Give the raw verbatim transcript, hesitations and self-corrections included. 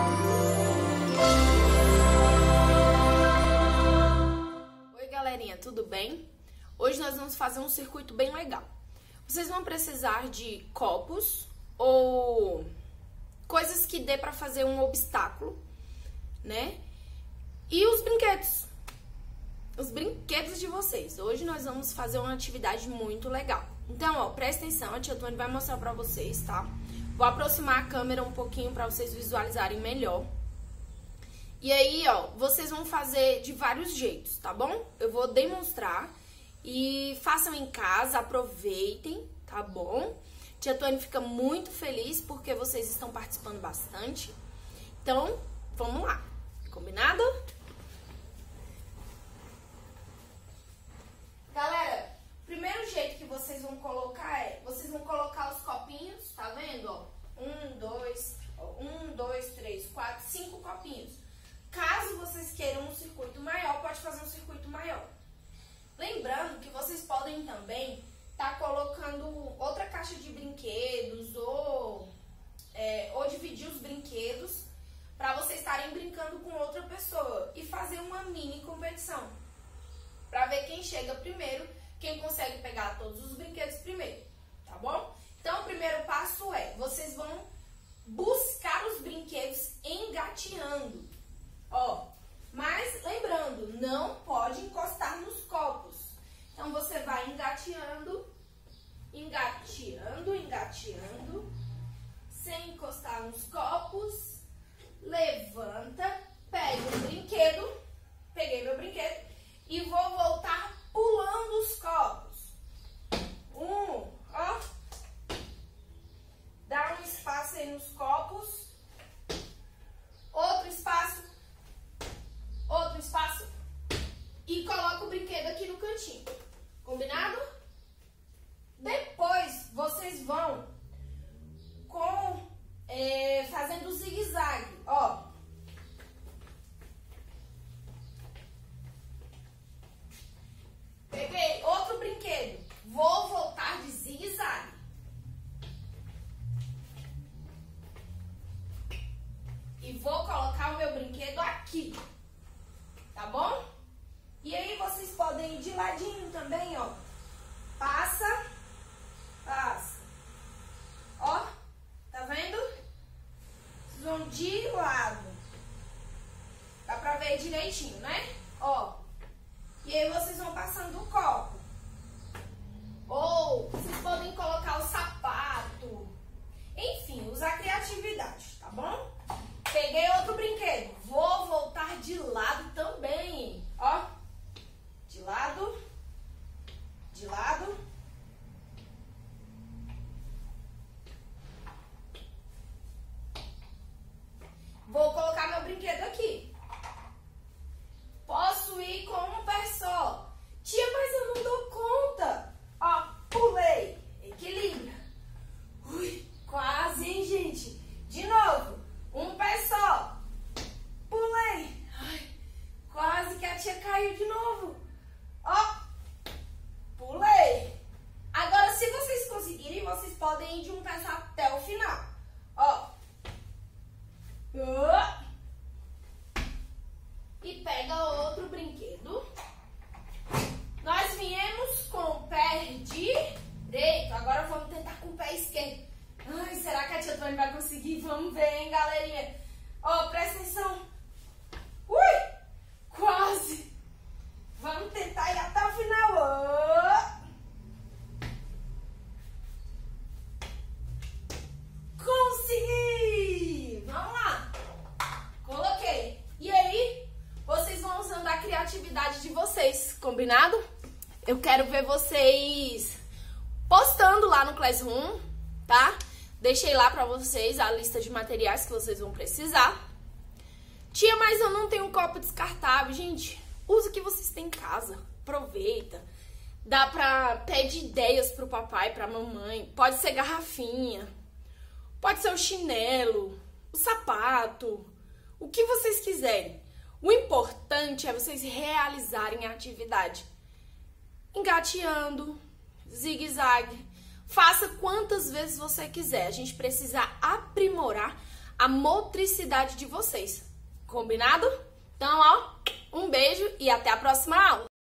Oi, galerinha, tudo bem? Hoje nós vamos fazer um circuito bem legal. Vocês vão precisar de copos ou coisas que dê pra fazer um obstáculo, né? E os brinquedos. Os brinquedos de vocês. Hoje nós vamos fazer uma atividade muito legal. Então, ó, presta atenção, a tia Tony vai mostrar pra vocês, tá? Vou aproximar a câmera um pouquinho pra vocês visualizarem melhor. E aí, ó, vocês vão fazer de vários jeitos, tá bom? Eu vou demonstrar e façam em casa, aproveitem, tá bom? Tia Tony fica muito feliz porque vocês estão participando bastante. Então, vamos lá. Combinado? Galera, o primeiro jeito que vocês vão colocar é, vocês vão colocar os copinhos, tá vendo, ó? Um, dois, um, dois, três, quatro, cinco copinhos. Caso vocês queiram um circuito maior, pode fazer um circuito maior. Lembrando que vocês podem também estar tá colocando outra caixa de brinquedos ou, é, ou dividir os brinquedos para vocês estarem brincando com outra pessoa e fazer uma mini competição. Para ver quem chega primeiro, quem consegue pegar todos os brinquedos primeiro, tá bom? Então, o primeiro passo é, vocês vão buscar os brinquedos engateando, ó. Mas, lembrando, não pode encostar nos copos. Então, você vai engateando, engateando, engateando, sem encostar nos copos, levanta, pega o brinquedo, peguei meu brinquedo, e vou voltar pulando os copos. Um, ó. Dá um espaço aí nos copos. Outro espaço. Outro espaço. E coloca o brinquedo aqui no cantinho. Combinado? Depois, vocês vão com, é, fazendo zigue-zague, ó. Peguei outro brinquedo, vou voltar de zigue-zague. E vou colocar o meu brinquedo aqui, tá bom? E aí vocês podem ir de ladinho também, ó. Passa, passa. Ó, tá vendo? Vocês vão de lado. Dá pra ver direitinho, né? Ó. E aí vocês vão passando o copo. Ou vocês podem colocar o sapato. Enfim, usar criatividade, tá bom? Peguei outro brinquedo. Vou voltar de lado também. Ó. De lado. De lado. Vou colocar meu brinquedo aqui. Posso ir com um pé só. Tia, mas eu não dou conta. Ó, pulei. Equilíbrio. Ui, quase, hein, gente? De novo. Um pé só. Pulei. Ai, quase que a tia caiu de novo. Ó, pulei. Agora, se vocês conseguirem, vocês podem ir de um pé só até o final. Ó. Ó. E pega outro brinquedo. Nós viemos com o pé direito. Agora vamos tentar com o pé esquerdo. Ai, será que a tia Tony vai conseguir? Vamos ver, hein, galerinha? Ó, presta atenção. Ui! Quase! Vamos tentar ir até o final. Ó. Consegui! Vamos lá. Coloquei. E aí, vocês vão usando a criatividade de vocês, combinado? Eu quero ver vocês postando lá no Classroom, tá? Deixei lá pra vocês a lista de materiais que vocês vão precisar. Tia, mas eu não tenho um copo descartável. Gente, usa o que vocês têm em casa. Aproveita. Dá pra pedir ideias pro papai, pra mamãe. Pode ser garrafinha. Pode ser o chinelo, o sapato, o que vocês quiserem. O importante é vocês realizarem a atividade. Engateando, zigue-zague. Faça quantas vezes você quiser. A gente precisa aprimorar a motricidade de vocês. Combinado? Então, ó, um beijo e até a próxima aula!